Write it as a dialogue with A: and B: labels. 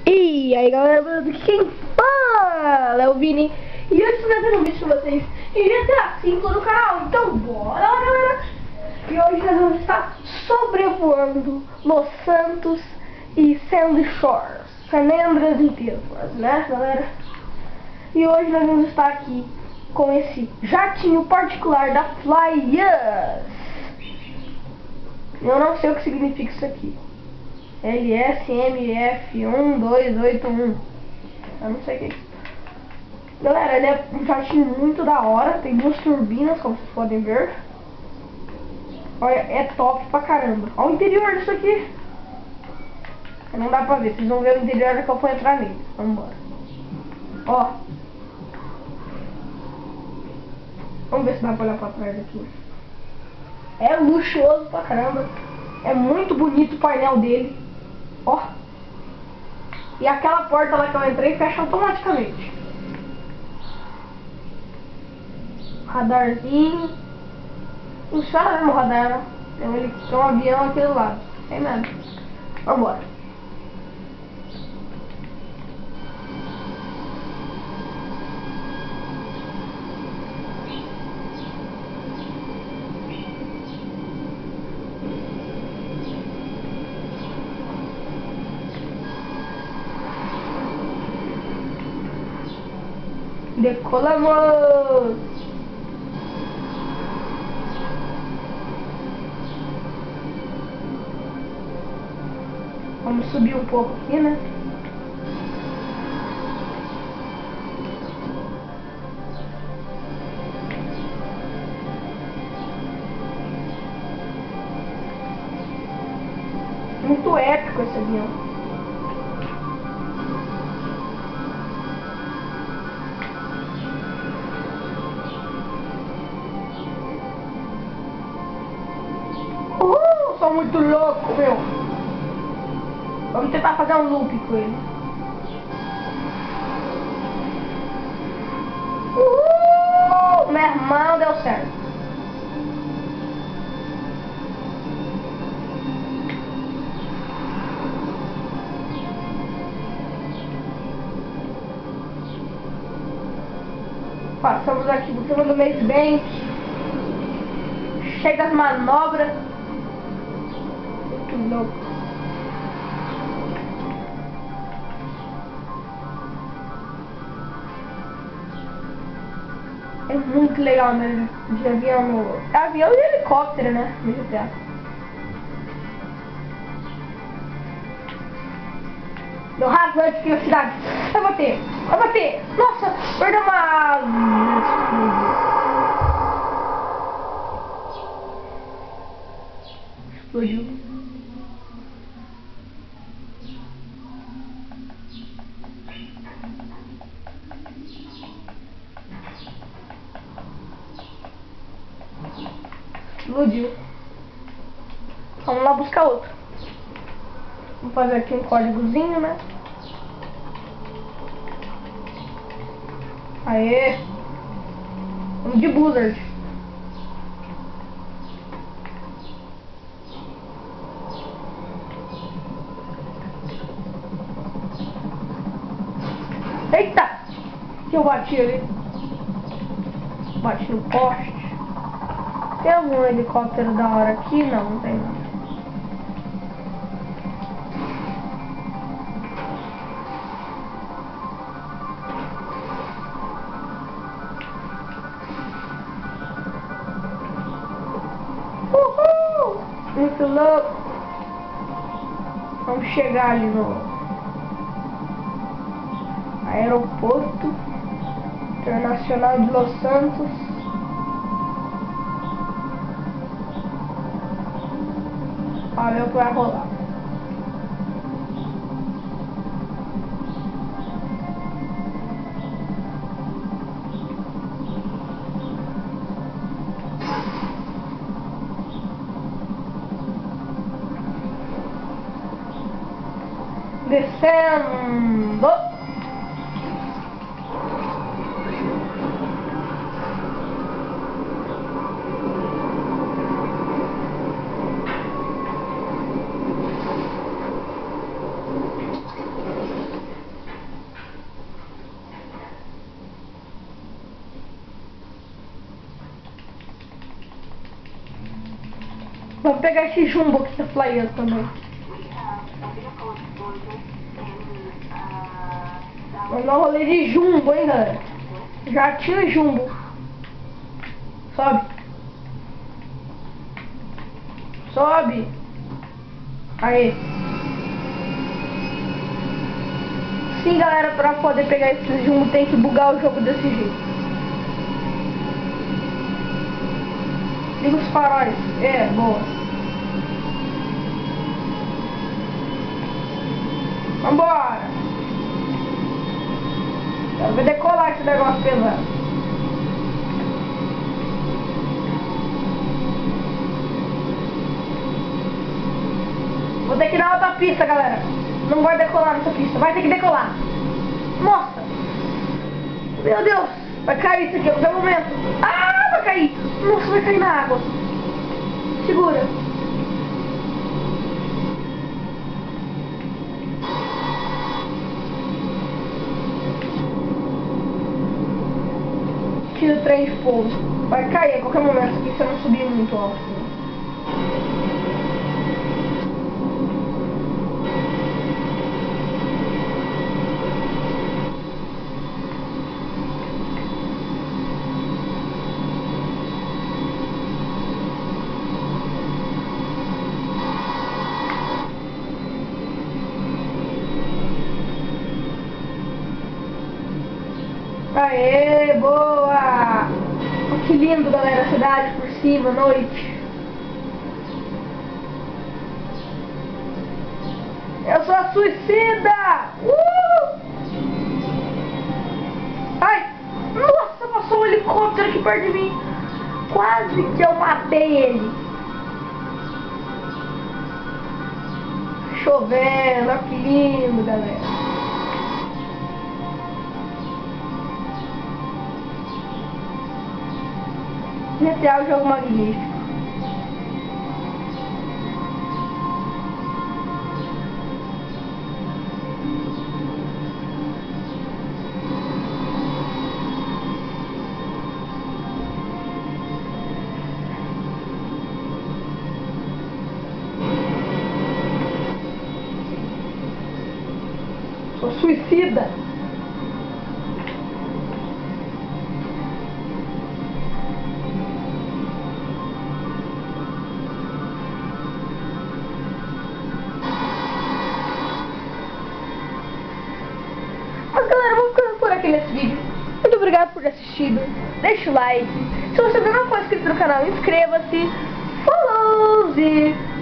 A: E aí galera, quem fala é o Vini. E hoje eu vou um vídeo pra vocês de GTA V no canal. Então bora galera. E hoje nós vamos estar sobrevoando Los Santos e Sandy Shores, Fernandas inteiras, né galera. E hoje nós vamos estar aqui com esse jatinho particular da Flyers. Eu não sei o que significa isso aqui. LSMF1281. Eu não sei o que é isso. Galera, ele é um jatinho muito da hora. Tem duas turbinas, como vocês podem ver. Olha, é top pra caramba. Olha o interior disso aqui. Não dá pra ver, vocês vão ver o interior que eu for entrar nele. Vamos embora. Ó. Vamos ver se dá pra olhar pra trás aqui. É luxuoso pra caramba. É muito bonito o painel dele. Ó. E aquela porta lá que eu entrei fecha automaticamente. Radarzinho. Funciona no radar. Tem um avião aqui do lado. Tem nada. Vambora. Decolamos! Vamos subir um pouco aqui, né? Muito épico esse avião. Sou muito louco, meu. Vamos tentar fazer um loop com ele. Meu irmão, deu certo. Passamos aqui por cima do Maze Bank. Chega as manobras. Que louco. É muito legal mesmo de avião. Avião e helicóptero, né? No GTA. Deu rasante aqui na cidade. Vai bater! Vai bater! Nossa! Perdeu uma... Explodiu. Explodiu. Vamos lá buscar outro. Vamos fazer aqui um códigozinho, né? Aê! Vamos de Buzzard. Eita! Que eu bati ali. Bati no poste. Tem algum helicóptero da hora aqui? Não, não tem não. Uhul! Muito louco! Vamos chegar ali no Aeroporto Internacional de Los Santos. Pra ver o que vai rolar. Descendo. Vamos pegar esse jumbo que tá flyando também. Vamos dar um rolê de jumbo, hein, galera. Jatinho jumbo. Sobe. Sobe. Aí. Sim, galera, pra poder pegar esse jumbo tem que bugar o jogo desse jeito. Liga os faróis. É, boa. Vambora. Vai decolar esse negócio pesado. Vou ter que dar outra pista, galera. Não vai decolar nessa pista. Vai ter que decolar. Nossa. Meu Deus. Vai cair isso aqui a qualquer momento. Ah, vai cair. Nossa, vai cair na água. Segura. Tira o trem de fogo. Vai cair a qualquer momento aqui se eu não subir muito alto. Aê, boa! Oh, que lindo, galera, a cidade por cima, noite. Eu sou a suicida! Ai! Nossa, passou um helicóptero aqui perto de mim. Quase que eu matei ele. Chovendo, olha que lindo, galera. GTA é um jogo magnífico. Sou suicida. Mas galera, vamos ficando por aqui nesse vídeo. Muito obrigado por ter assistido. Deixa o like. Se você ainda não for inscrito no canal, inscreva-se. Falou!